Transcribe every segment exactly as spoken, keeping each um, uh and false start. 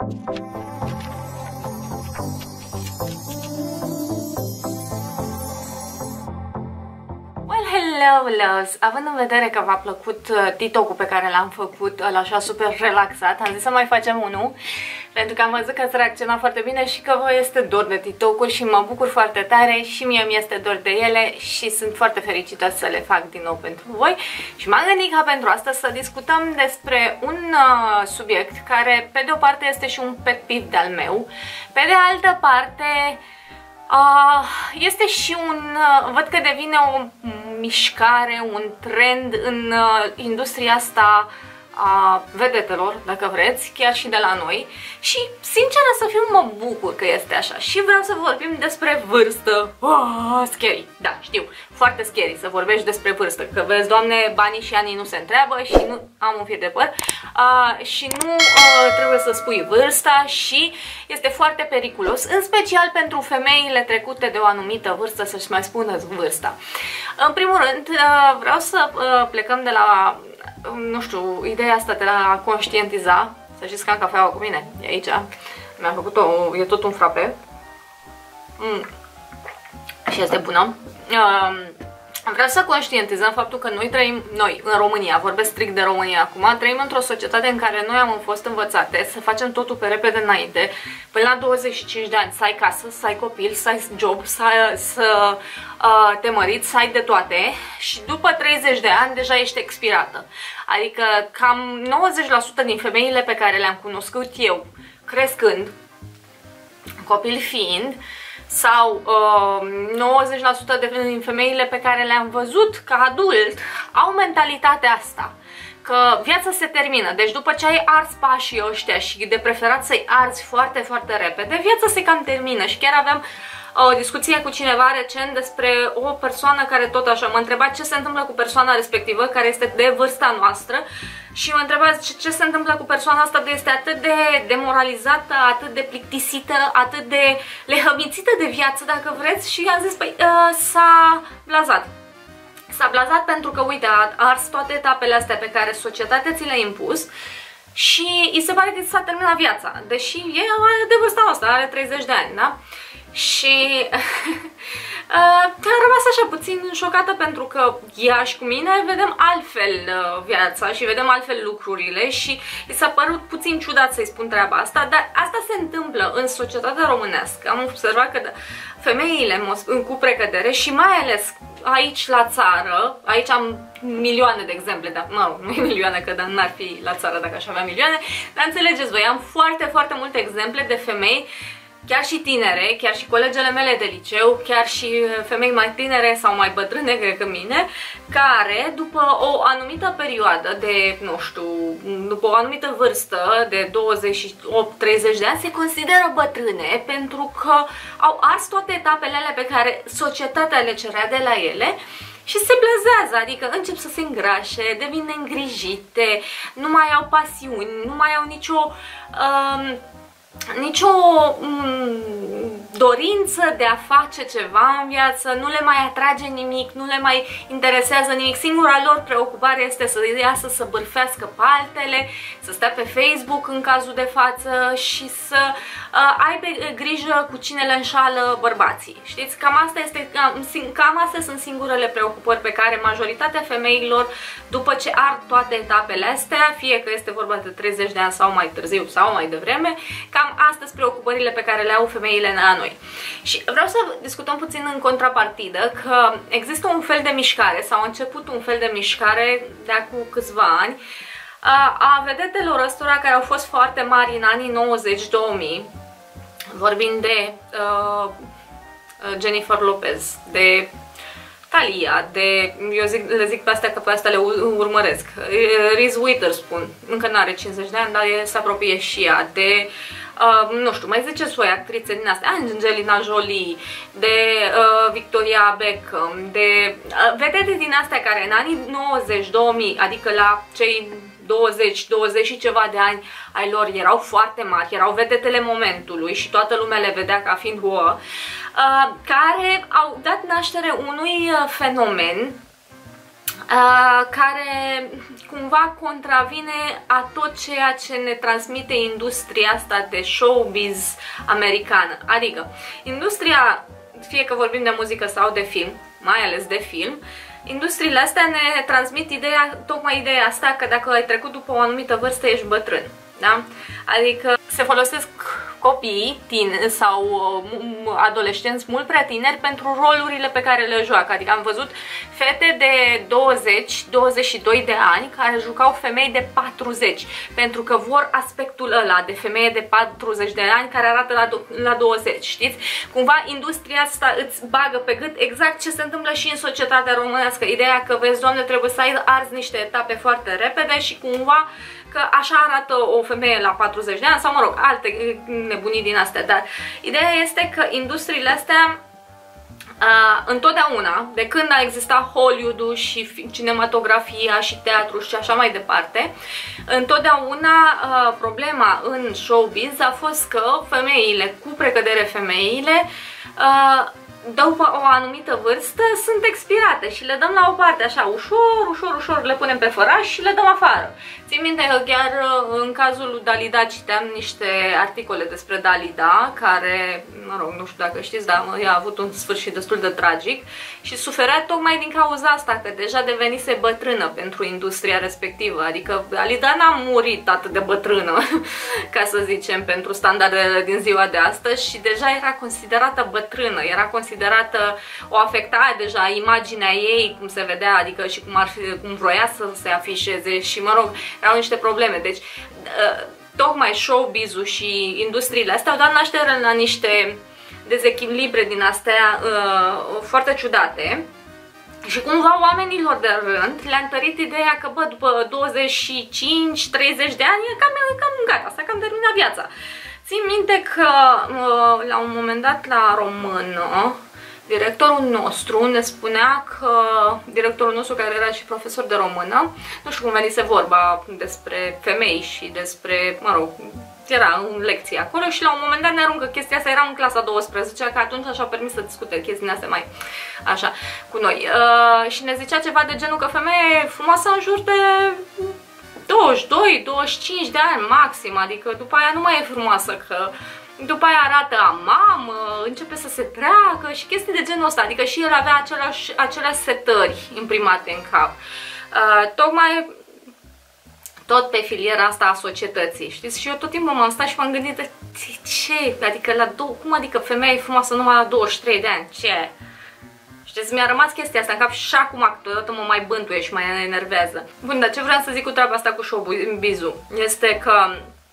Hello, loves! Având în vedere că v-a plăcut TikTok-ul pe care l-am făcut, ăla așa super relaxat, am zis să mai facem unul, pentru că am văzut că ați reacționat foarte bine și că vă este dor de TikTok-uri și mă bucur foarte tare și mie mi este dor de ele și sunt foarte fericită să le fac din nou pentru voi. Și m-am gândit ca pentru asta să discutăm despre un uh, subiect care pe de o parte este și un pet peeve de-al meu, pe de altă parte Uh, este și un, uh, văd că devine o mișcare, un trend în uh, industria asta a vedetelor, dacă vreți, chiar și de la noi. Și, sinceră să fiu, mă bucur că este așa. Și vreau să vorbim despre vârstă. Oh, scary. Da, știu, foarte scary să vorbești despre vârstă. Că vezi, Doamne, banii și anii nu se întreabă și nu am un fir de păr. Uh, și nu uh, trebuie să spui vârsta și este foarte periculos, în special pentru femeile trecute de o anumită vârstă, să-și mai spună vârsta. În primul rând, uh, vreau să uh, plecăm de la, nu știu, ideea asta de la a conștientiza. Să știți că am cafeaua cu mine, e aici, mi-am făcut-o, e tot un frape. Mm. Și este bună. Uh, Vreau să conștientizăm faptul că noi trăim, noi, în România, vorbesc strict de România acum, trăim într-o societate în care noi am fost învățate să facem totul pe repede înainte, până la douăzeci și cinci de ani, să ai casă, să ai copil, să ai job, să, să uh, te măriți, să ai de toate și după treizeci de ani deja ești expirată. Adică cam nouăzeci la sută din femeile pe care le-am cunoscut eu, crescând, copil fiind, sau uh, nouăzeci la sută din femeile pe care le-am văzut ca adult au mentalitatea asta, că viața se termină, deci după ce ai ars pașii ăștia și de preferat să-i arzi foarte, foarte repede, viața se cam termină. Și chiar aveam o discuție cu cineva recent despre o persoană care tot așa m-a întrebat ce se întâmplă cu persoana respectivă, care este de vârsta noastră, și mă întreba ce, ce se întâmplă cu persoana asta de este atât de demoralizată, atât de plictisită, atât de lehămițită de viață, dacă vreți, și am zis, păi, uh, s-a blazat. S-a blazat pentru că, uite, a ars toate etapele astea pe care societatea ți le-a impus și îi se pare că s-a terminat viața, deși e de vârsta asta, are treizeci de ani, da? Și uh, am rămas așa puțin șocată pentru că ea și cu mine vedem altfel uh, viața și vedem altfel lucrurile și i s-a părut puțin ciudat să-i spun treaba asta, dar asta se întâmplă în societatea românească. Am observat că femeile cu precădere și mai ales aici la țară, aici am milioane de exemple, dar mă rog, nu e milioane, că n-ar fi la țară dacă aș avea milioane, dar înțelegeți voi, am foarte, foarte multe exemple de femei, chiar și tinere, chiar și colegele mele de liceu, chiar și femei mai tinere sau mai bătrâne decât mine, care după o anumită perioadă de, nu știu, după o anumită vârstă de douăzeci și opt treizeci de ani se consideră bătrâne pentru că au ars toate etapele alea pe care societatea le cerea de la ele și se blazează, adică încep să se îngrașe, devin îngrijite, nu mai au pasiuni, nu mai au nicio um, nicio mm, dorință de a face ceva în viață, nu le mai atrage nimic, nu le mai interesează nimic. Singura lor preocupare este să iasă să bârfească pe altele, să stea pe Facebook în cazul de față și să uh, aibă grijă cu cine le înșală bărbații. Știți? Cam asta este, cam, cam astea sunt singurele preocupări pe care majoritatea femeilor, după ce ard toate etapele astea, fie că este vorba de treizeci de ani sau mai târziu sau mai devreme, cam astea sunt preocupările pe care le au femeile la noi. Și vreau să discutăm puțin în contrapartidă că există un fel de mișcare, sau a început un fel de mișcare de acum câțiva ani, a, a vedetelor ăstora care au fost foarte mari în anii nouăzeci două mii, vorbind de uh, Jennifer Lopez, de Thalia, de, eu zic, le zic pe astea că pe astea le urmăresc, Reese Witherspoon, încă nu are cincizeci de ani, dar se apropie și ea, de Uh, nu știu, mai ziceți voi actrițe din astea, Angelina Jolie, de uh, Victoria Beckham, de uh, vedete din astea care în anii nouăzeci două mii, adică la cei douăzeci, douăzeci și ceva de ani ai lor, erau foarte mari, erau vedetele momentului și toată lumea le vedea ca fiind ouă, uh, care au dat naștere unui fenomen Uh, care cumva contravine a tot ceea ce ne transmite industria asta de showbiz americană. Adică, industria, fie că vorbim de muzică sau de film, mai ales de film, industriile astea ne transmit ideea, tocmai ideea asta că dacă ai trecut după o anumită vârstă ești bătrân. Da? Adică se folosesc copii tineri sau adolescenți mult prea tineri pentru rolurile pe care le joacă. Adică am văzut fete de douăzeci douăzeci și doi de ani care jucau femei de patruzeci, pentru că vor aspectul ăla de femeie de patruzeci de ani care arată la, la douăzeci, știți? Cumva industria asta îți bagă pe gât exact ce se întâmplă și în societatea românească. Ideea că, vezi, doamne, trebuie să ai arzi niște etape foarte repede și cumva că așa arată o femeie la patruzeci de ani sau, mă rog, alte nebunii din astea. Dar ideea este că industriile astea uh, întotdeauna, de când a existat Hollywood-ul și cinematografia și teatru și așa mai departe, întotdeauna uh, problema în showbiz a fost că femeile, cu precădere femeile, uh, după o anumită vârstă sunt expirate și le dăm la o parte, așa, ușor, ușor, ușor, le punem pe făraș și le dăm afară. Țin minte că chiar în cazul lui Dalida citeam niște articole despre Dalida, care, mă rog, nu știu dacă știți, dar ea a avut un sfârșit destul de tragic și suferea tocmai din cauza asta, că deja devenise bătrână pentru industria respectivă. Adică Dalida n-a murit atât de bătrână, ca să zicem, pentru standardele din ziua de astăzi și deja era considerată bătrână, era considerată, o afecta deja imaginea ei, cum se vedea, adică și cum, ar fi, cum vroia să se afișeze și, mă rog, erau niște probleme. Deci, tocmai showbiz-ul și industriile astea au dat naștere la niște dezechilibre din astea uh, foarte ciudate și cumva oamenilor de rând le-a întărit ideea că, bă, după douăzeci și cinci treizeci de ani e cam, cam gata, s-a cam terminat viața. Țin minte că uh, la un moment dat la Română, directorul nostru ne spunea că, directorul nostru care era și profesor de română, nu știu cum venise vorba despre femei și despre, mă rog, era în lecție acolo și la un moment dat ne aruncă chestia asta, era în clasa a douăsprezecea, că atunci așa permis să discute chestiile astea mai așa cu noi. Uh, și ne zicea ceva de genul că femeia e frumoasă în jur de douăzeci și doi douăzeci și cinci de ani maxim, adică după aia nu mai e frumoasă, că după aia arată a mamă, începe să se treacă și chestii de genul ăsta. Adică și el avea aceleași, aceleași setări imprimate în cap. Uh, tocmai tot pe filiera asta a societății, știți? Și eu tot timpul m-am stat și m-am gândit, ce? Adică la două, cum adică femeia e frumoasă numai la douăzeci și trei de ani? Ce? Știți, mi-a rămas chestia asta în cap și acum câteodată mă mai bântuie și mai enervează. Bun, dar ce vreau să zic cu treaba asta cu showbiz-ul este că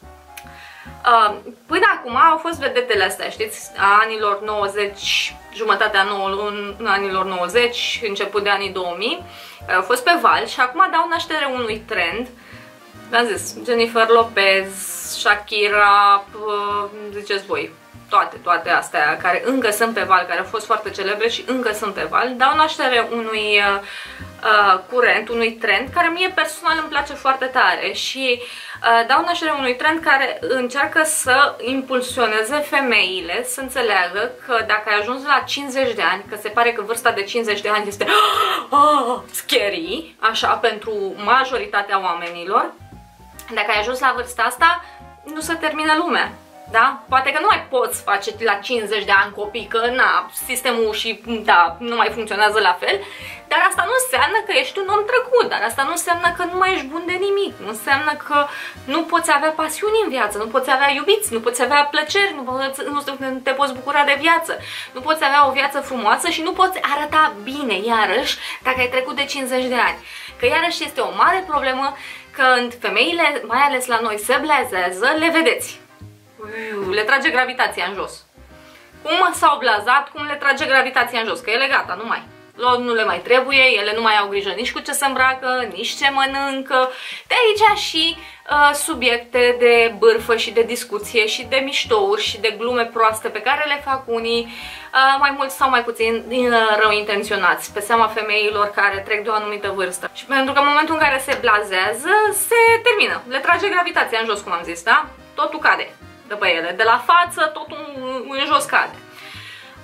Uh, până acum au fost vedetele astea, știți, a anilor nouăzeci, jumătatea nouă, anilor nouăzeci, început de anii două mii, care au fost pe val și acum dau naștere unui trend. V-am zis, Jennifer Lopez, Shakira, uh, ziceți voi, toate, toate astea care încă sunt pe val, care au fost foarte celebre și încă sunt pe val, dau naștere unui uh, uh, curent, unui trend care mie personal îmi place foarte tare și uh, dau naștere unui trend care încearcă să impulsioneze femeile să înțeleagă că dacă ai ajuns la cincizeci de ani, că se pare că vârsta de cincizeci de ani este oh, scary, așa, pentru majoritatea oamenilor, dacă ai ajuns la vârsta asta, nu se termină lumea. Da? Poate că nu mai poți face la cincizeci de ani copii, că na, sistemul și da, nu mai funcționează la fel, dar asta nu înseamnă că ești un om trecut, dar asta nu înseamnă că nu mai ești bun de nimic, nu înseamnă că nu poți avea pasiuni în viață, nu poți avea iubiți, nu poți avea plăceri, nu, poți, nu te poți bucura de viață, nu poți avea o viață frumoasă și nu poți arăta bine, iarăși, dacă ai trecut de cincizeci de ani. Că iarăși este o mare problemă când femeile, mai ales la noi, se blazează, le vedeți. Le trage gravitația în jos. Cum s-au blazat, cum le trage gravitația în jos, că ele gata, nu mai. Nu le mai trebuie, ele nu mai au grijă nici cu ce se îmbracă, nici ce mănâncă. De aici și uh, subiecte de bârfă și de discuție și de miștouri și de glume proaste pe care le fac unii, uh, mai mult sau mai puțin uh, rău intenționați, pe seama femeilor care trec de o anumită vârstă. Și pentru că în momentul în care se blazează, se termină. Le trage gravitația în jos, cum am zis, da? Totul cade de pe ele. De la față, totul în jos cade.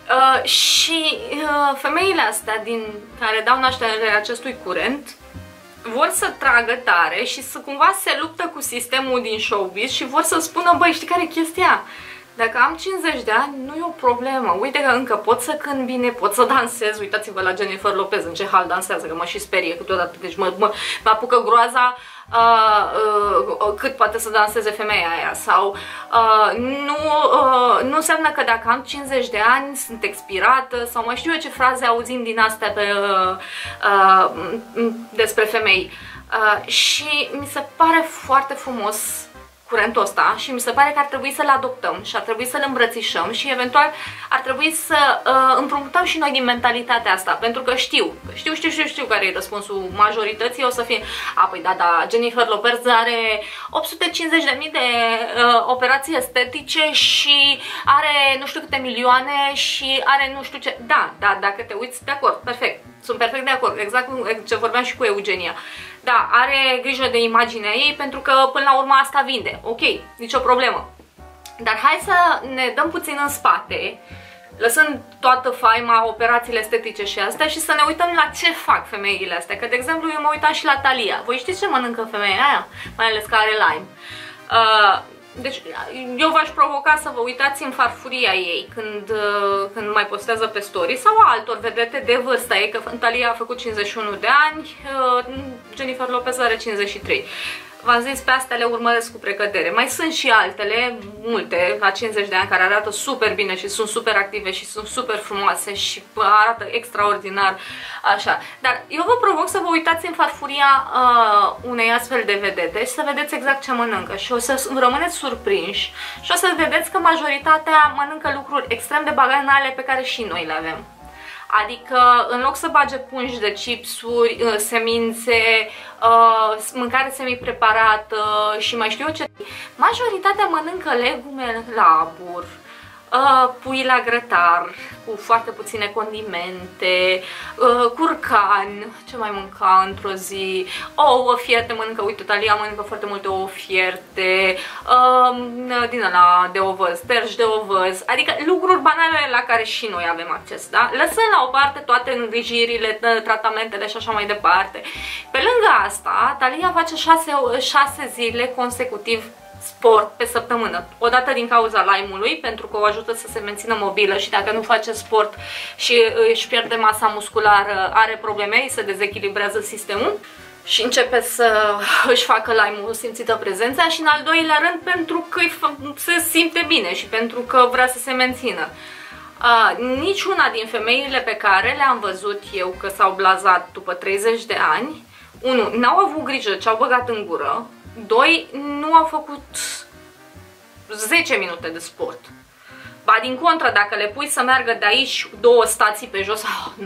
Uh, și uh, femeile astea din care dau naștere acestui curent vor să tragă tare și să cumva se luptă cu sistemul din showbiz și vor să spună, băi, știi care e chestia? Dacă am cincizeci de ani, nu e o problemă. Uite că încă pot să cânt bine, pot să dansez. Uitați-vă la Jennifer Lopez, în ce hal dansează, că mă și sperie câteodată. Deci mă, mă, mă apucă groaza uh, uh, cât poate să danseze femeia aia. Sau uh, nu, uh, nu înseamnă că dacă am cincizeci de ani sunt expirată sau mai știu eu ce fraze auzim din astea pe, uh, uh, despre femei. Uh, și mi se pare foarte frumos curentul ăsta și mi se pare că ar trebui să-l adoptăm și ar trebui să-l îmbrățișăm și eventual ar trebui să uh, împrumutăm și noi din mentalitatea asta, pentru că știu, știu, știu, știu, știu care e răspunsul majorității, o să fie, a, păi da, da, Jennifer Lopez are opt sute cincizeci de mii de uh, operații estetice și are nu știu câte milioane și are nu știu ce, da, da, dacă te uiți, de acord, perfect, sunt perfect de acord, exact ce vorbeam și cu Eugenia. Da, are grijă de imaginea ei pentru că până la urmă asta vinde. Ok, nicio problemă. Dar hai să ne dăm puțin în spate, lăsând toată faima, operațiile estetice și astea și să ne uităm la ce fac femeile astea. Că, de exemplu, eu mă uitam și la Thalia. Voi știți ce mănâncă femeia aia? Mai ales că are Lyme. Uh, Deci eu v-aș provoca să vă uitați în farfuria ei când, când mai postează pe story sau altor vedete de vârsta ei, că Thalia a făcut cincizeci și unu de ani, Jennifer Lopez are cincizeci și trei. V-am zis, pe astea le urmăresc cu precădere. Mai sunt și altele, multe, la cincizeci de ani, care arată super bine și sunt super active și sunt super frumoase și arată extraordinar, așa. Dar eu vă provoc să vă uitați în farfuria uh, unei astfel de vedete și să vedeți exact ce mănâncă și o să rămâneți surprinși și o să vedeți că majoritatea mănâncă lucruri extrem de banale pe care și noi le avem. Adică, în loc să bage pungi de chipsuri, semințe, mâncare semi-preparată și mai știu eu ce, majoritatea mănâncă legume la abur, pui la grătar, cu foarte puține condimente, curcan, ce mai mânca într-o zi, ouă fierte mănâncă, uite, Thalia mănâncă foarte multe ouă fierte, din ăla de ovăz, terci de ovăz, adică lucruri banale la care și noi avem acces, da? Lăsând la o parte toate îngrijirile, tratamentele și așa mai departe. Pe lângă asta, Thalia face șase, șase zile consecutiv sport pe săptămână. Odată din cauza Lyme-ului, pentru că o ajută să se mențină mobilă și dacă nu face sport și își pierde masa musculară, are probleme, îi se dezechilibrează sistemul și începe să își facă Lyme-ul simțită prezența și în al doilea rând pentru că se simte bine și pentru că vrea să se mențină. Uh, niciuna din femeile pe care le-am văzut eu că s-au blazat după treizeci de ani, unu, n-au avut grijă ce au băgat în gură, doi, nu au făcut zece minute de sport. Ba din contră, dacă le pui să meargă de aici două stații pe jos, oh, nu,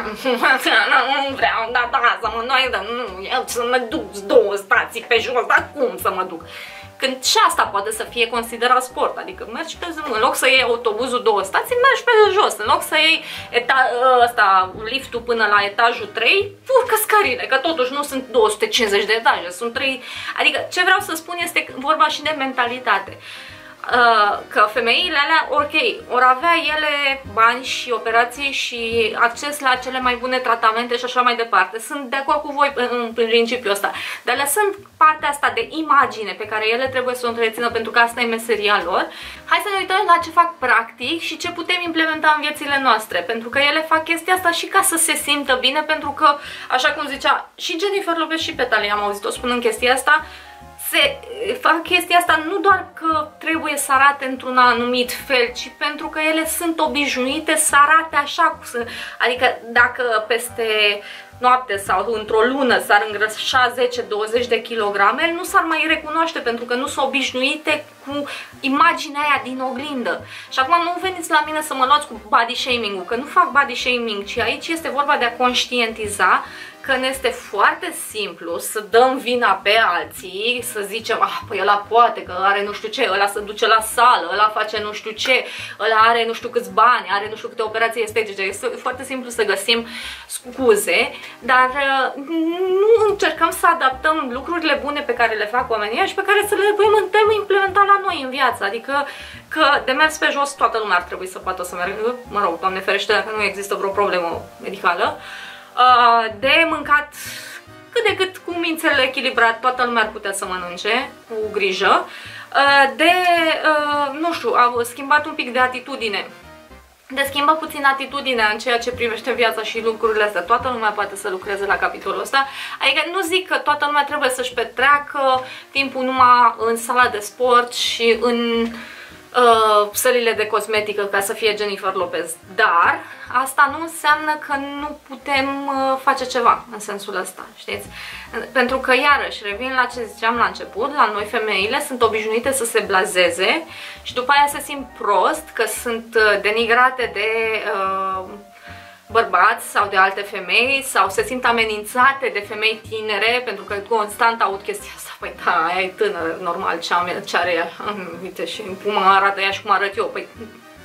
nu vreau, da, da, să mă noi, dar nu, eu să mă duc două stații pe jos, dar cum să mă duc? Când și asta poate să fie considerat sport, adică mergi pe zi, în loc să iei autobuzul două stații, mergi pe jos, în loc să iei eta, ăsta, liftul până la etajul trei, urcă scările, că totuși nu sunt două sute cincizeci de etaje, sunt trei, adică ce vreau să spun este vorba și de mentalitate. Uh, că femeile alea, ok, or avea ele bani și operații și acces la cele mai bune tratamente și așa mai departe. Sunt de acord cu voi în principiul ăsta. Dar lăsând partea asta de imagine pe care ele trebuie să o întrețină pentru că asta e meseria lor, hai să ne uităm la ce fac practic și ce putem implementa în viețile noastre. Pentru că ele fac chestia asta și ca să se simtă bine, pentru că, așa cum zicea și Jennifer Lopez și pe Thalia, am auzit-o spunând chestia asta, se fac chestia asta nu doar că trebuie să arate într-un anumit fel, ci pentru că ele sunt obișnuite să arate așa. Adică dacă peste noapte sau într-o lună s-ar îngrășa zece douăzeci de kilograme, nu s-ar mai recunoaște pentru că nu sunt obișnuite cu imaginea aia din oglindă. Și acum nu veniți la mine să mă luați cu body shaming-ul, că nu fac body shaming, ci aici este vorba de a conștientiza că ne este foarte simplu să dăm vina pe alții, să zicem, ah, păi ăla poate, că are nu știu ce, ăla se duce la sală, ăla face nu știu ce, ăla are nu știu câți bani, are nu știu câte operații estetice. Este foarte simplu să găsim scuze, dar nu încercăm să adaptăm lucrurile bune pe care le fac oamenii și pe care să le putem implementa la noi în viață. Adică că de mers pe jos toată lumea ar trebui să poată să meargă, mă rog, Doamne ferește dacă nu există vreo problemă medicală. De mâncat cât de cât cu mințele echilibrat, toată lumea ar putea să mănânce cu grijă. De, nu știu, au schimbat un pic de atitudine. De schimbă puțin atitudinea în ceea ce privește viața și lucrurile astea. Toată lumea poate să lucreze la capitolul ăsta. Adică nu zic că toată lumea trebuie să-și petreacă timpul numai în sala de sport și în uh, sălile de cosmetică ca să fie Jennifer Lopez. Dar asta nu înseamnă că nu putem uh, face ceva în sensul ăsta, știți? Pentru că, iarăși, revin la ce ziceam la început, la noi femeile sunt obișnuite să se blazeze și după aia se simt prost că sunt uh, denigrate de uh, bărbați sau de alte femei sau se simt amenințate de femei tinere pentru că constant aud chestia asta. Păi da, aia e tânără, normal, ce, am, ce are ea? Uite și cum arată ea și cum arăt eu. Păi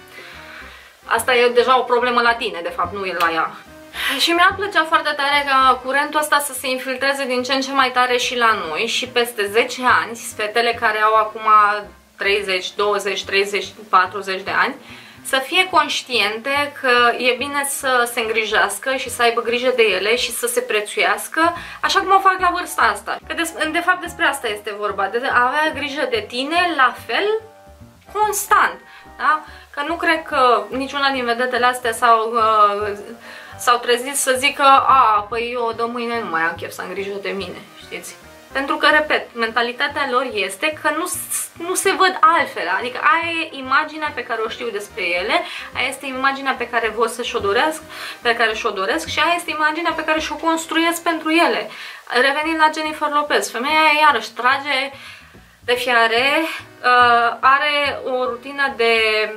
asta e deja o problemă la tine, de fapt, nu e la ea. Și mi-ar plăcea foarte tare ca curentul ăsta să se infiltreze din ce în ce mai tare și la noi și peste zece ani, fetele care au acum treizeci, douăzeci, treizeci, patruzeci de ani, să fie conștiente că e bine să se îngrijească și să aibă grijă de ele și să se prețuiască, așa cum o fac la vârsta asta. Că de, de fapt despre asta este vorba, de a avea grijă de tine la fel constant. Da? Că nu cred că niciuna din vedetele astea s-au uh, s-au trezit să zică, a, păi eu de mâine nu mai am chef să am grijă de mine, știți? Pentru că, repet, mentalitatea lor este că nu, nu se văd altfel, adică aia e imaginea pe care o știu despre ele, aia este imaginea pe care vor să și-o doresc, pe care și-o doresc și aia este imaginea pe care și-o construiesc pentru ele. Revenind la Jennifer Lopez, femeia aia iarăși trage de fiare, uh, are o rutină de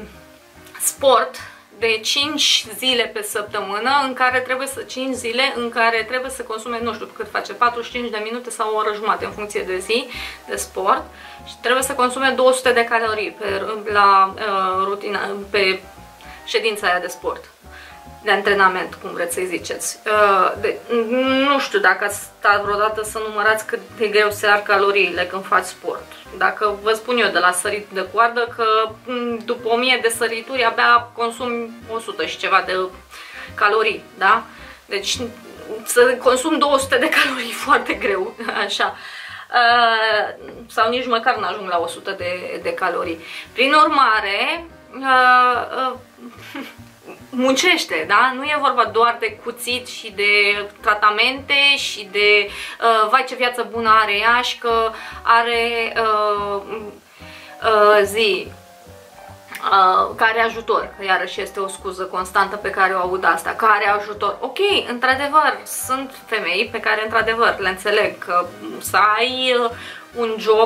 sport de cinci zile pe săptămână, în care trebuie să cinci zile în care trebuie să consume, nu știu cât face, patruzeci și cinci de minute sau o oră jumate în funcție de zi de sport și trebuie să consume două sute de calorii pe, la uh, rutina, pe ședința aia de sport, de antrenament, cum vreți să-i ziceți. Uh, de, nu știu dacă ați stat vreodată să numărați cât de greu se ar caloriile când faci sport. Dacă vă spun eu de la sărit de coardă că după o mie de sărituri abia consum o sută și ceva de calorii, da? Deci să consum două sute de calorii foarte greu, așa. Uh, sau nici măcar nu ajung la o sută de, de calorii. Prin urmare, uh, uh, muncește, da? Nu e vorba doar de cuțit și de tratamente și de uh, vai ce viață bună are ea și că are uh, uh, zi uh, care ajutor, că iarăși este o scuză constantă pe care o aud asta, care ajutor. Ok, într-adevăr, sunt femei pe care într-adevăr le înțeleg că să ai uh, un job,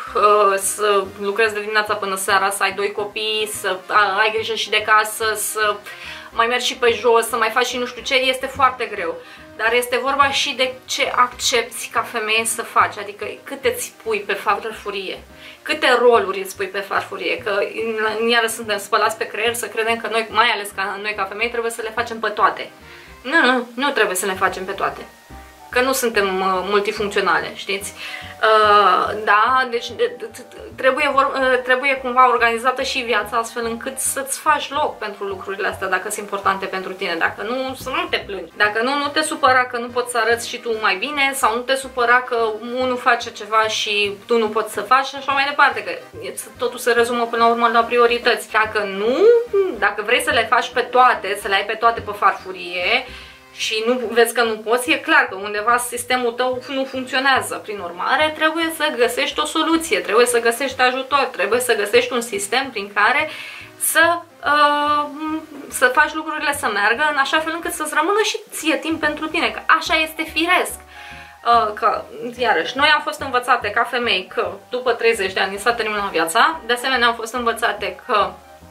să lucrezi de dimineața până seara, să ai doi copii, să ai grijă și de casă, să mai mergi și pe jos, să mai faci și nu știu ce, este foarte greu. Dar este vorba și de ce accepti ca femeie să faci, adică cât îți pui pe farfurie, câte roluri îți pui pe farfurie, că iară suntem spălați pe creier să credem că noi, mai ales ca noi ca femei, trebuie să le facem pe toate. Nu, nu, nu trebuie să le facem pe toate. Că nu suntem multifuncționale, știți? Uh, da, deci trebuie, trebuie cumva organizată și viața astfel încât să-ți faci loc pentru lucrurile astea dacă sunt importante pentru tine. Dacă nu, să nu te plângi. Dacă nu, nu te supăra că nu poți să arăți și tu mai bine sau nu te supăra că unul face ceva și tu nu poți să faci și așa mai departe. Că totul se rezumă până la urmă la priorități. Dacă nu, dacă vrei să le faci pe toate, să le ai pe toate pe farfurie, și nu vezi că nu poți, e clar că undeva sistemul tău nu funcționează. Prin urmare, trebuie să găsești o soluție, trebuie să găsești ajutor, trebuie să găsești un sistem prin care să, uh, să faci lucrurile să meargă în așa fel încât să-ți rămână și ție timp pentru tine, că așa este firesc. Uh, că, iarăși, noi am fost învățate ca femei că după treizeci de ani s-a terminat viața, de asemenea am fost învățate că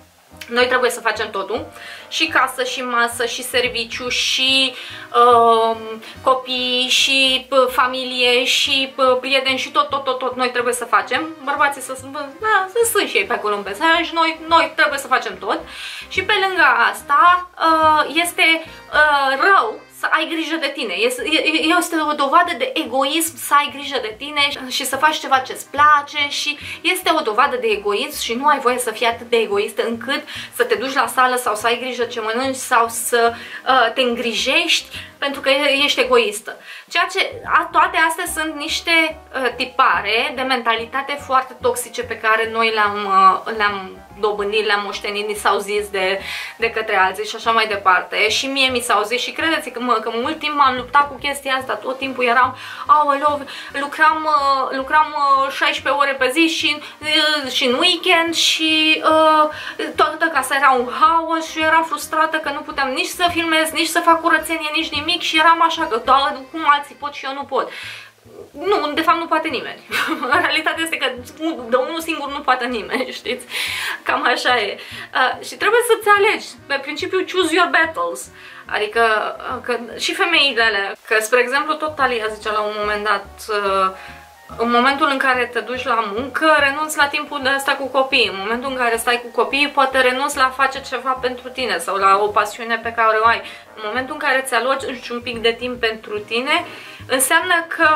Noi trebuie să facem totul, și casă, și masă, și serviciu, și uh, copii, și uh, familie, și uh, prieteni, și tot, tot, tot, tot noi trebuie să facem. Bărbații să, da, să sunt și ei pe acolo în mesaj, noi, noi trebuie să facem tot. Și pe lângă asta uh, este uh, rău să ai grijă de tine. Este, este o dovadă de egoism să ai grijă de tine și să faci ceva ce-ți place, și este o dovadă de egoism și nu ai voie să fii atât de egoistă încât să te duci la sală sau să ai grijă ce mănânci sau să uh, te îngrijești pentru că ești egoistă. Ceea ce, a, toate astea sunt niște uh, tipare de mentalitate foarte toxice pe care noi le-am uh, le-am dobândit, le-am moștenit, ni s-au zis de, de către alții și așa mai departe. Și mie mi s-au zis și credeți că, mă, că mult timp m-am luptat cu chestia asta, tot timpul eram, aoleu, lucram, uh, lucram uh, șaisprezece ore pe zi și, uh, și în weekend și uh, toată casa era un haos și eram frustrată că nu puteam nici să filmez, nici să fac curățenie, nici nimic și eram așa că, da, cum alții pot și eu nu pot. Nu, de fapt nu poate nimeni. Realitatea este că de unul singur nu poate nimeni, știți? Cam așa e. Uh, și trebuie să-ți alegi, pe principiu choose your battles. Adică uh, că și femeile alea, că spre exemplu tot Talia zicea la un moment dat, uh, în momentul în care te duci la muncă, renunți la timpul de asta cu copiii. În momentul în care stai cu copiii, poate renunți la a face ceva pentru tine sau la o pasiune pe care o ai. În momentul în care ți aloci un pic de timp pentru tine, înseamnă că,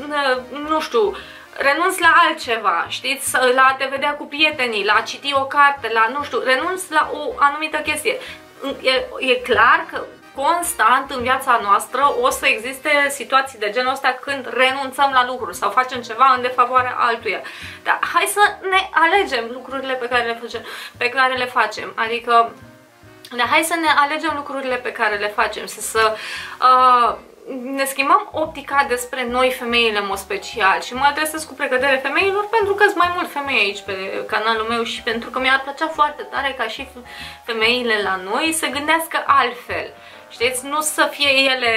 nu știu, renunți la altceva, știți? La a te vedea cu prietenii, la a citi o carte, la, nu știu, renunți la o anumită chestie. E, e clar că constant în viața noastră o să existe situații de genul ăsta când renunțăm la lucruri sau facem ceva în defavoarea altuia. Dar hai să ne alegem lucrurile pe care le facem, pe care le facem. Adică, dar hai să ne alegem lucrurile pe care le facem, să, să uh, ne schimbăm optica despre noi, femeile, în mod special. Și mă adresez cu precădere femeilor pentru că sunt mai mult femei aici pe canalul meu și pentru că mi-ar plăcea foarte tare ca și femeile la noi să gândească altfel. Știți? Nu să fie ele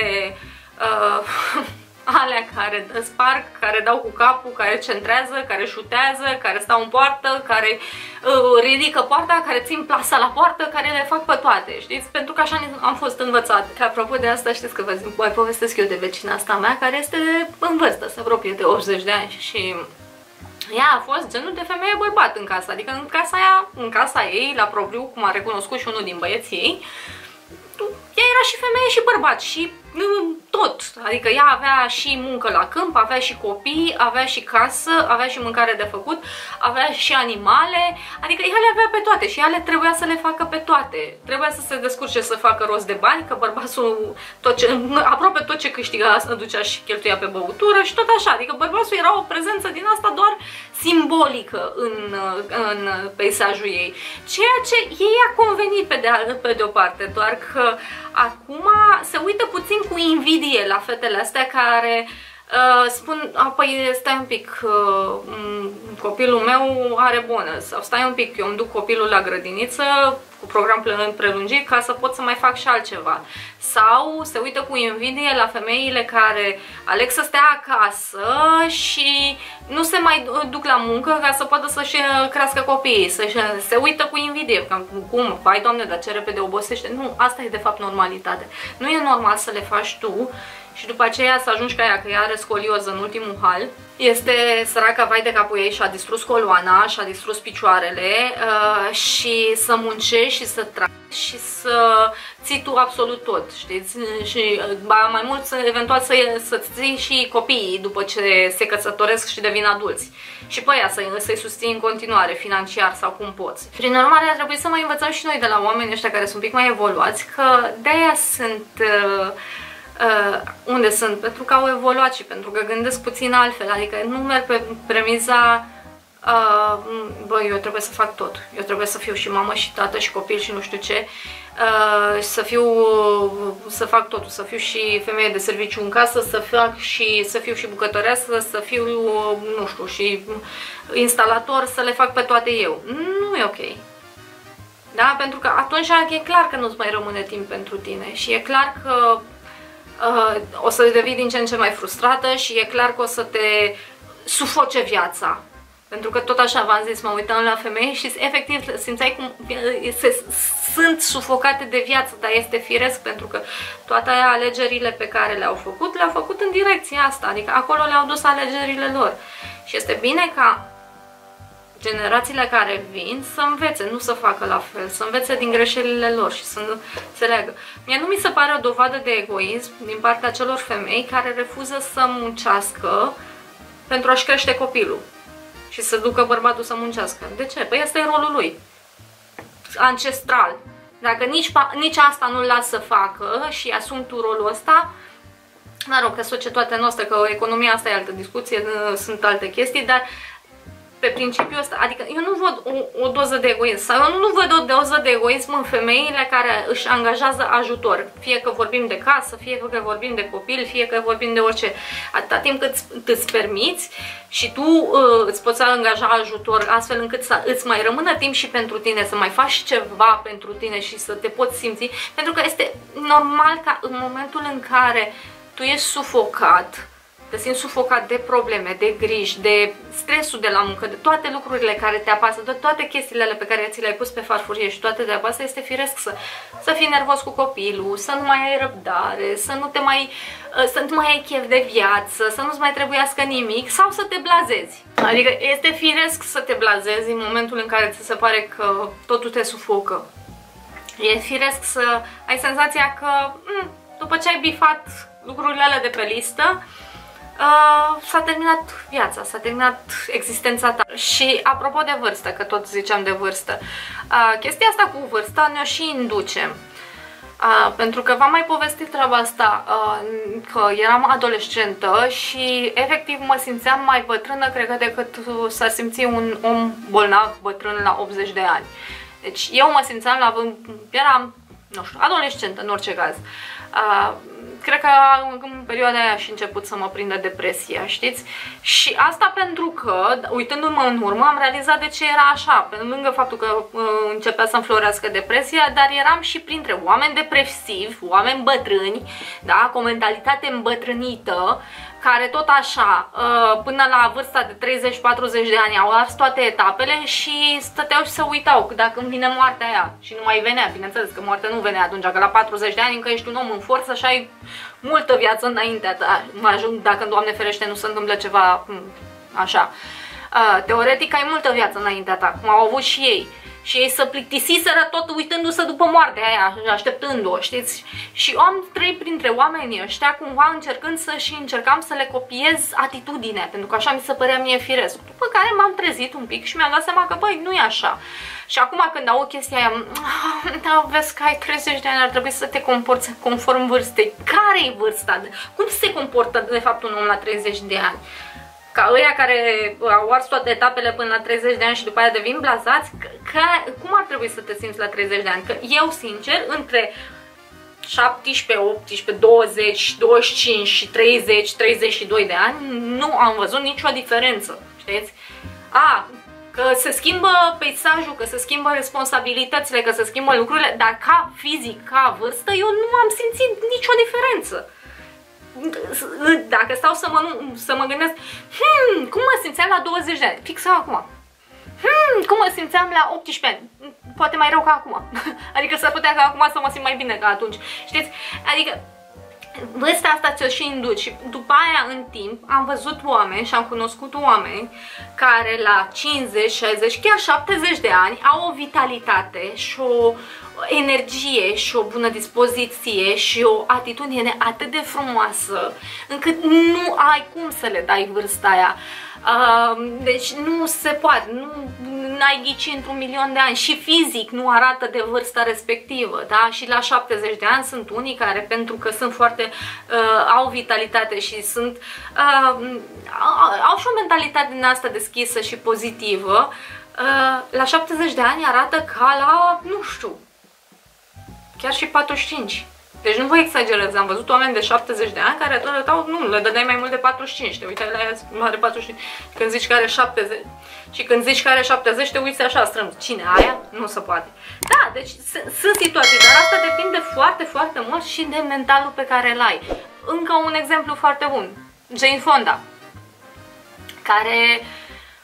uh, alea care sparg, care dau cu capul, care centrează, care șutează, care stau în poartă, care uh, ridică poarta, care țin plasa la poartă, care le fac pe toate, știți? Pentru că așa am fost învățate. Că apropo de asta, știți că vă mai povestesc eu de vecina asta mea, care este în vârstă, se apropie de optzeci de ani și ea a fost genul de femeie bărbat în casa, adică în casa ea, în casa ei, la propriu, cum a recunoscut și unul din băieții ei, ea era și femeie și bărbat și tot, adică ea avea și muncă la câmp, avea și copii, avea și casă, avea și mâncare de făcut, avea și animale, adică ea le avea pe toate și ea le trebuia să le facă pe toate. Trebuia să se descurce să facă rost de bani, că bărbatul tot ce, aproape tot ce câștiga să ducea și cheltuia pe băutură și tot așa, adică bărbatul era o prezență din asta doar simbolică în, în peisajul ei. Ceea ce ei a convenit pe de, pe de o parte, doar că acum se uită puțin cu invidie la fetele astea care uh, spun, apoi stai un pic, uh, copilul meu are bonus, sau stai un pic, eu îmi duc copilul la grădiniță cu program prelungit ca să pot să mai fac și altceva. Sau se uită cu invidie la femeile care aleg să stea acasă și nu se mai duc la muncă ca să poată să-și crească copiii. Să se uită cu invidie. Cum? Vai, Doamne, dar ce repede obosește. Nu, asta e de fapt normalitate. Nu e normal să le faci tu și după aceea să ajungi ca ea, că ea are scolioză în ultimul hal. Este săraca vai de capul ei și a distrus coloana, și a distrus picioarele uh, și să muncești și să tragi și să ții tu absolut tot, știți? Și ba, mai mult eventual să, să-ți ții și copiii după ce se căsătoresc și devin adulți. Și pe aia să-i să susții în continuare, financiar sau cum poți. Prin urmare, ar trebui să mai învățăm și noi de la oamenii ăștia care sunt un pic mai evoluați, că de-aia sunt... Uh, Uh, unde sunt, pentru că au evoluat și pentru că gândesc puțin altfel, adică nu merg pe premiza uh, bă, eu trebuie să fac tot, eu trebuie să fiu și mamă și tată și copil și nu știu ce, uh, să fiu, să fac totul, să fiu și femeie de serviciu în casă, să fac și, să fiu și bucătăreasă, să fiu, nu știu, și instalator, să le fac pe toate eu. Nu e ok. Da? Pentru că atunci e clar că nu-ți mai rămâne timp pentru tine și e clar că Uh, o să devii din ce în ce mai frustrată și e clar că o să te sufoce viața. Pentru că tot așa v-am zis, mă uitam la femei și efectiv simțeai cum se, sunt sufocate de viață, dar este firesc pentru că toate alegerile pe care le-au făcut, le-au făcut în direcția asta, adică acolo le-au dus alegerile lor. Și este bine ca generațiile care vin să învețe, nu să facă la fel, să învețe din greșelile lor și să înțeleagă. Mie nu mi se pare o dovadă de egoism din partea celor femei care refuză să muncească pentru a-și crește copilul și să ducă bărbatul să muncească. De ce? Păi asta e rolul lui, ancestral. Dacă nici, nici asta nu-l lasă să facă și asumi tu rolul ăsta, mă rog, că societatea noastră, că economia asta e altă discuție, sunt alte chestii, dar pe principiul ăsta, adică eu nu văd o, o doză de egoism sau eu nu văd o doză de egoism în femeile care își angajează ajutor, fie că vorbim de casă, fie că vorbim de copil, fie că vorbim de orice. Atâta timp cât îți permiți și tu uh, îți poți angaja ajutor astfel încât să îți mai rămână timp și pentru tine, să mai faci ceva pentru tine și să te poți simți, pentru că este normal ca în momentul în care tu ești sufocat, te simți sufocat de probleme, de griji, de stresul de la muncă, de toate lucrurile care te apasă, de toate chestiile pe care ți le-ai pus pe farfurie și toate de apasă, este firesc să, să fii nervos cu copilul, să nu mai ai răbdare, să nu te mai, să nu mai ai chef de viață, să nu-ți mai trebuiască nimic sau să te blazezi. Adică este firesc să te blazezi în momentul în care ți se pare că totul te sufocă. E firesc să ai senzația că m, după ce ai bifat lucrurile alea de pe listă, Uh, s-a terminat viața, s-a terminat existența ta. Și apropo de vârstă, că tot ziceam de vârstă, uh, chestia asta cu vârsta ne-o și inducem. Uh, pentru că v-am mai povestit treaba asta, uh, că eram adolescentă și efectiv mă simțeam mai bătrână, cred că, decât s-ar simți un om bolnav bătrân la optzeci de ani. Deci eu mă simțeam la vânt, eram, nu știu, adolescentă în orice caz. Uh, cred că în perioada aia și început să mă prindă depresia, știți? Și asta pentru că, uitându-mă în urmă, am realizat de ce era așa. Pe lângă faptul că uh, începea să înflorească depresia, dar eram și printre oameni depresivi, oameni bătrâni, da? Cu o mentalitate îmbătrânită, care tot așa, uh, până la vârsta de treizeci patruzeci de ani au ars toate etapele și stăteau și se uitau dacă îmi vine moartea aia. Și nu mai venea, bineînțeles că moartea nu venea atunci, că la patruzeci de ani încă ești un om în forță și ai multă viață înaintea ta. Mă ajung, dacă, Doamne ferește, nu se întâmplă ceva așa. Uh, teoretic ai multă viață înaintea ta, cum au avut și ei. Și ei se plictisiseră tot uitându-se după moartea aia, așteptând-o, știți? Și eu am trăit printre oamenii ăștia, cumva încercând să și încercam să le copiez atitudinea, pentru că așa mi se părea mie firesc. După care m-am trezit un pic și mi-am dat seama că, băi, nu e așa. Și acum când aud chestia aia, da, vezi că ai treizeci de ani, ar trebui să te comporți conform vârstei. Care e vârsta? Cum se comportă, de fapt, un om la treizeci de ani? Ca ăia care au ars toate etapele până la treizeci de ani și după aia devin blazați, că, cum ar trebui să te simți la treizeci de ani? Că eu, sincer, între șaptesprezece, optsprezece, douăzeci, douăzeci și cinci și treizeci, treizeci și doi de ani nu am văzut nicio diferență, știți? A, că se schimbă peisajul, că se schimbă responsabilitățile, că se schimbă lucrurile, dar ca fizic, ca vârstă, eu nu am simțit nicio diferență. Dacă stau să mă, să mă gândesc, hmm, cum mă simțeam la douăzeci de ani, fix acum, hmm, cum mă simțeam la optsprezece ani, poate mai rău ca acum, adică s-ar putea ca acum să mă simt mai bine ca atunci, știți, adică vârsta asta ți-o și induci și după aia în timp am văzut oameni și am cunoscut oameni care la cincizeci, șaizeci, chiar șaptezeci de ani au o vitalitate și o energie și o bună dispoziție și o atitudine atât de frumoasă încât nu ai cum să le dai vârsta aia. Uh, deci nu se poate, nu ai ghici într-un milion de ani și fizic nu arată de vârsta respectivă, da? Și la șaptezeci de ani sunt unii care, pentru că sunt foarte, uh, au vitalitate și sunt, uh, au și o mentalitate din asta deschisă și pozitivă, uh, la șaptezeci de ani arată ca la, nu știu, chiar și patruzeci și cinci. Deci nu vă exagerez, am văzut oameni de șaptezeci de ani care arătau, nu, le dădeai mai mult de patruzeci și cinci, te uitai la ea, are patruzeci și cinci, când zici că are șaptezeci, și când zici că are șaptezeci, te uiți așa strâmb, cine, aia? Nu se poate. Da, deci sunt situații, dar asta depinde foarte, foarte mult și de mentalul pe care îl ai. Încă un exemplu foarte bun, Jane Fonda, care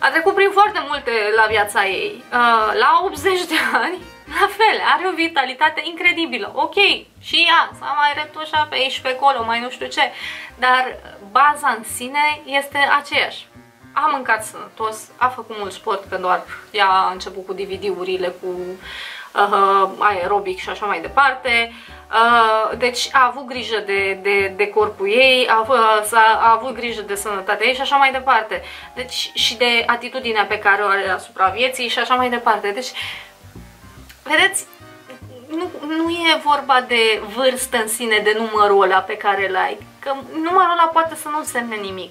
a trecut prin foarte multe la viața ei. La optzeci de ani, la fel, are o vitalitate incredibilă. Ok, și ea s-a mai retușat pe aici și pe acolo, mai nu știu ce, dar baza în sine este aceeași. A mâncat sănătos, a făcut mult sport, că doar ea a început cu D V D-urile, cu uh, aerobic și așa mai departe. Uh, deci a avut grijă de, de, de corpul ei, a, a, a avut grijă de sănătatea ei și așa mai departe. Deci și de atitudinea pe care o are asupra vieții și așa mai departe. Deci, vedeți, nu, nu e vorba de vârstă în sine, de numărul ăla pe care îl ai, că numărul ăla poate să nu însemne nimic.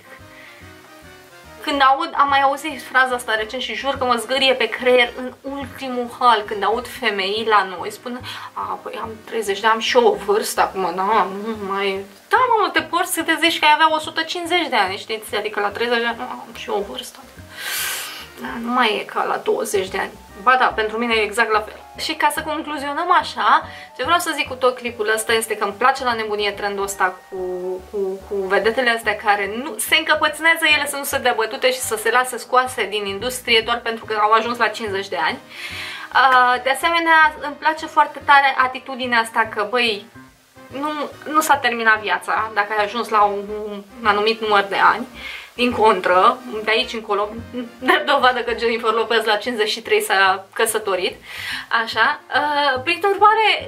Când aud, am mai auzit fraza asta recent și jur că mă zgârie pe creier în ultimul hal, când aud femei la noi spun, a, păi am treizeci de ani, am și o vârstă acum, da, nu mai... Da, mă, te porți să te zici că ai avea o sută cincizeci de ani, știți? Adică la treizeci de ani, am și o vârstă. Da, nu mai e ca la douăzeci de ani. Ba da, pentru mine e exact la fel. Și ca să concluzionăm așa, ce vreau să zic cu tot clipul ăsta este că îmi place la nebunie trendul ăsta cu, cu, cu vedetele astea care nu se încăpățânează ele să nu se dea bătute și să se lase scoase din industrie doar pentru că au ajuns la cincizeci de ani. De asemenea, îmi place foarte tare atitudinea asta că, băi, nu, nu s-a terminat viața dacă ai ajuns la un, un anumit număr de ani. Din contră, de aici încolo, de dovadă că Jennifer Lopez la cincizeci și trei s-a căsătorit, așa. Uh, prin urmare,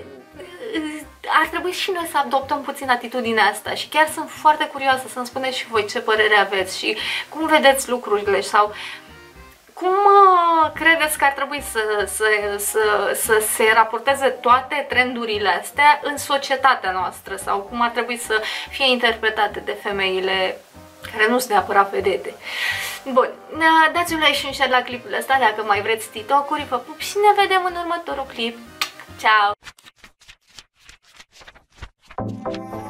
ar trebui și noi să adoptăm puțin atitudinea asta și chiar sunt foarte curioasă să-mi spuneți și voi ce părere aveți și cum vedeți lucrurile sau cum uh, credeți că ar trebui să, să, să, să se raporteze toate trendurile astea în societatea noastră sau cum ar trebui să fie interpretate de femeile care nu sunt neapărat vedete. Bun, dați un like și un share la clipul ăsta dacă mai vreți TikTok-uri, vă pup și ne vedem în următorul clip. Ciao!